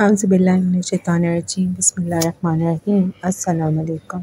اعوذ باللہ من الشیطان الرجیم بسم اللہ الرحمن الرحیم السلام علیکم۔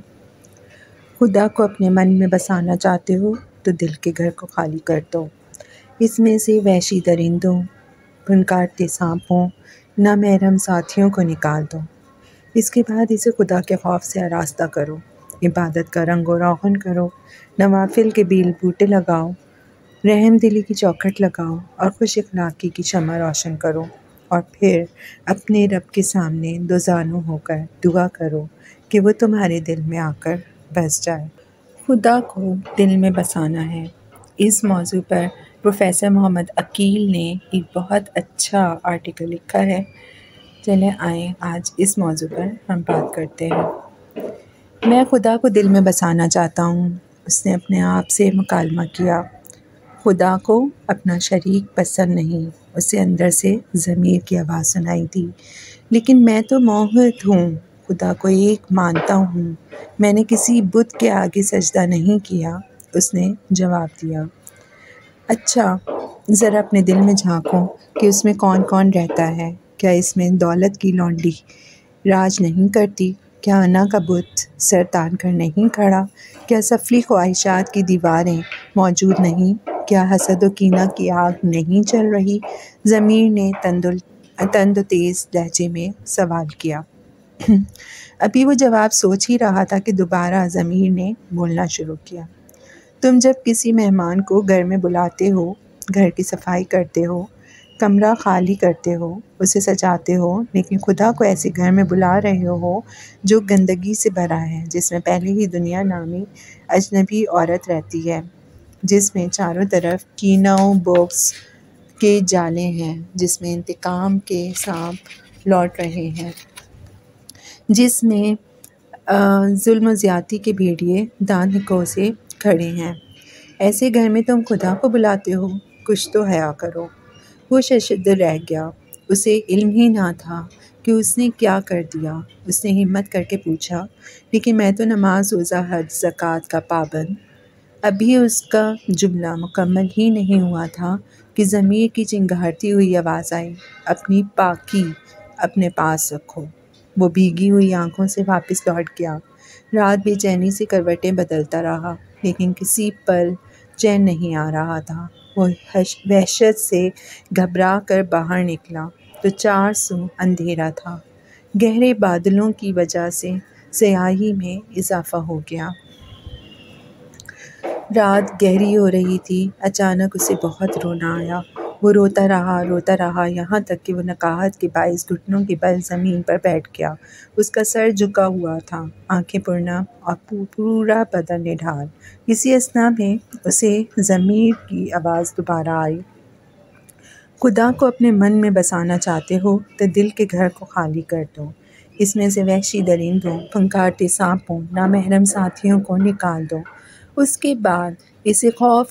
خدا کو اپنے من میں بسانا چاہتے ہو تو دل کے گھر کو خالی کر دو۔ اس میں سے وحشی درندوں، بن کاٹتے سانپوں، نامحرم ساتھیوں کو نکال دو۔ اس کے بعد اسے خدا کے خوف سے آراستہ کرو، عبادت کا رنگ و روغن کرو، نوافل کے بیل بوٹے لگاؤ، رحم دلی کی چوکھٹ لگاؤ اور خوش اخلاقی کی شمع روشن کرو، اور پھر اپنے رب کے سامنے دو زانو ہو کر دعا کرو کہ وہ تمہارے دل میں آ کر بس جائے۔ خدا کو دل میں بسانا ہے، اس موضوع پر پروفیسر محمد عقیل نے ایک بہت اچھا آرٹیکل لکھا ہے۔ چلیں آئیں آج اس موضوع پر ہم بات کرتے ہیں۔ میں خدا کو دل میں بسانا چاہتا ہوں۔ اس نے اپنے آپ سے مکالمہ کیا۔ خدا کو اپنا شریک پسند نہیں، اسے اندر سے ضمیر کی آواز سنائی دی۔ لیکن میں تو موحد ہوں، خدا کو ایک مانتا ہوں، میں نے کسی بت کے آگے سجدہ نہیں کیا، اس نے جواب دیا۔ اچھا ذرا اپنے دل میں جھانکو کہ اس میں کون کون رہتا ہے۔ کیا اس میں دولت کی لونڈی راج نہیں کرتی؟ کیا انا کا بت سر تان کر نہیں کھڑا؟ کیا سفلی خواہشات کی دیواریں موجود نہیں؟ کیا حسد و کینہ کی آگ نہیں چل رہی؟ ضمیر نے تند و تیز لہجے میں سوال کیا۔ ابھی وہ جواب سوچ ہی رہا تھا کہ دوبارہ ضمیر نے بولنا شروع کیا۔ تم جب کسی مہمان کو گھر میں بلاتے ہو، گھر کی صفائی کرتے ہو، کمرہ خالی کرتے ہو، اسے سجاتے ہو، لیکن خدا کو ایسے گھر میں بلا رہے ہو جو گندگی سے بھرا ہے، جس میں پہلے ہی دنیا نامی اجنبی عورت رہتی ہے، جس میں چاروں طرف کینہ و بغض کے جالے ہیں، جس میں انتقام کے سانپ لوٹ رہے ہیں، جس میں ظلم و زیادتی کے بھیڑیے دانت نکو سے کھڑے ہیں، ایسے گھر میں تم خدا کو بلاتے ہو؟ کچھ تو حیا کرو۔ وہ شرمندہ رہ گیا، اسے علم ہی نہ تھا کہ اس نے کیا کر دیا۔ اس نے ہمت کر کے پوچھا، لیکن میں تو نماز روزہ حج زکوٰۃ کا پابند۔ ابھی اس کا جملہ مکمل ہی نہیں ہوا تھا کہ ضمیر کی چنگھاڑتی ہوئی آواز آئی، اپنی پاکی اپنے پاس رکھو۔ وہ بھیگی ہوئی آنکھوں سے واپس لوٹ گیا۔ رات بے چینی سے کروٹیں بدلتا رہا، لیکن کسی پل چین نہیں آ رہا تھا۔ وہ وحشت سے گھبرا کر باہر نکلا تو چار سو اندھیرا تھا۔ گہرے بادلوں کی وجہ سے سیاہی میں اضافہ ہو گیا۔ رات گہری ہو رہی تھی۔ اچانک اسے بہت رونا آیا۔ وہ روتا رہا یہاں تک کہ وہ نقاہت کے باعث گھٹنوں کے بل زمین پر بیٹھ گیا۔ اس کا سر جھکا ہوا تھا، آنکھیں پرنم اور پورا بدن نڈھال۔ اسی اثنا میں اسے ضمیر کی آواز دوبارہ آئی۔ خدا کو اپنے من میں بسانا چاہتے ہو تو دل کے گھر کو خالی کر دو۔ اس میں سے وحشی درندوں، پھنکارتے سانپوں، نامحرم ساتھیوں کو نکال دو۔ اس کے بعد اسے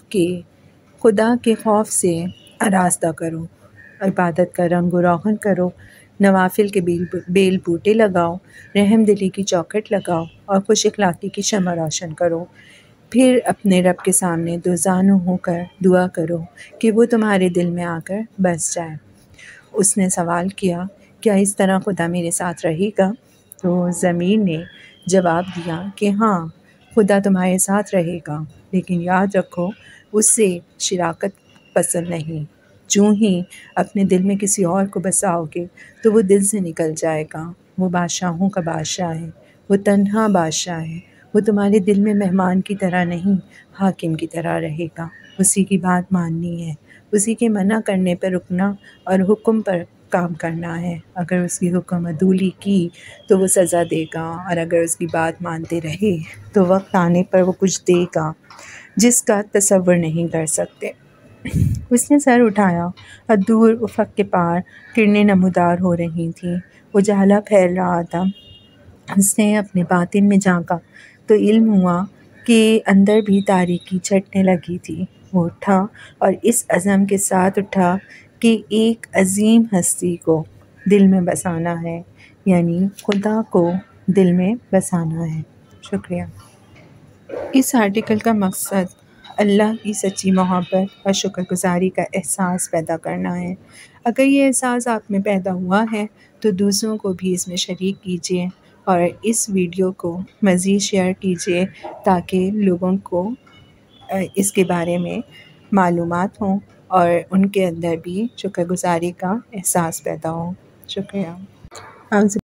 خدا کے خوف سے آراستہ کرو، عبادت کا رنگ و روغن کرو، نوافل کے بیل بوٹے لگاؤ، رحم دلی کی چوکھٹ لگاؤ اور خوش اخلاقی کی شمع روشن کرو، پھر اپنے رب کے سامنے دو زانو ہو کر دعا کرو کہ وہ تمہارے دل میں آ کر بس جائے۔ اس نے سوال کیا، کیا اس طرح خدا میرے ساتھ رہے گا؟ تو ضمیر نے جواب دیا کہ ہاں، خدا تمہارے ساتھ رہے گا، لیکن یاد رکھو اسے شراکت پسند نہیں۔ جو ہی اپنے دل میں کسی اور کو بساؤ گے تو وہ دل سے نکل جائے گا۔ وہ بادشاہوں کا بادشاہ ہے، وہ تنہا بادشاہ ہے، وہ تمہارے دل میں مہمان کی طرح نہیں، حاکم کی طرح رہے گا۔ اسی کی بات ماننی ہے، اسی کے منع کرنے پر رکنا اور حکم پر کام کرنا ہے۔ اگر اس کی حکم عدولی کی تو وہ سزا دے گا، اور اگر اس کی بات مانتے رہے تو وقت آنے پر وہ کچھ دے گا جس کا تصور نہیں کر سکتے۔ اس نے سر اٹھایا اور دور افق کے پار کرنیں نمودار ہو رہی تھیں، اجالا پھیل رہا تھا۔ اس نے اپنے باطن میں جھانکا تو علم ہوا کہ اندر بھی تاریکی چھٹنے لگی تھی۔ وہ اٹھا اور اس عزم کے ساتھ اٹھا کہ ایک عظیم ہستی کو دل میں بسانا ہے، یعنی خدا کو دل میں بسانا ہے۔ شکریہ۔ اس آرٹیکل کا مقصد اللہ کی سچی محبت اور شکر گزاری کا احساس پیدا کرنا ہے۔ اگر یہ احساس آپ میں پیدا ہوا ہے تو دوسروں کو بھی اس میں شریک کیجیے اور اس ویڈیو کو مزید شیئر کیجیے تاکہ لوگوں کو اس کے بارے میں معلومات ہوں اور ان کے اندر بھی شکر گزاری کا احساس پیدا ہو۔ شکریہ۔